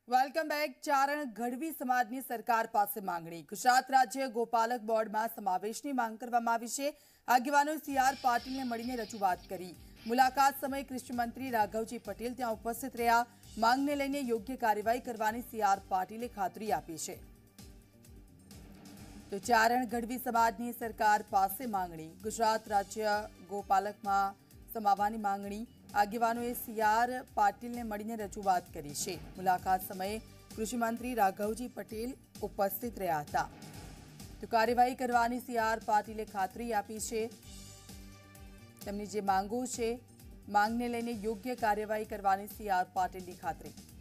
Welcome back. ચારણ ગઢવી સમાજની સરકાર પાસે માંગણી। ગુજરાત રાજ્ય ગોપાલક બોર્ડમાં સમાવેશની માંગ કરવામાં આવી છે। આગેવાનોએ સીઆર પાટીલને મળીને રજૂઆત કરી। મુલાકાત સમયે કૃષિ મંત્રી રાઘવજી પટેલ ત્યાં ઉપસ્થિત રહ્યા। માંગને લઈને યોગ્ય કાર્યવાહી કરવાની સીઆર પાટીલે ખાતરી આપી છે। તો ચારણ ગઢવી સમાજની સરકાર પાસે માંગણી। ગુજરાત રાજ્ય ગોપાલકમાં સમાવવાની માંગણી। આગેવાનોએ સીઆર પાટીલને મળીને રજૂઆત કરી છે। મુલાકાત સમયે કૃષિ મંત્રી રાઘવજી પટેલ ઉપસ્થિત રહ્યા હતા। તો કાર્યવાહી કરવાની સીઆર પાટીલે ખાતરી આપી છે। તેમની જે માંગો છે, માંગને લઈને યોગ્ય કાર્યવાહી કરવાની સીઆર પાટીલની ખાતરી।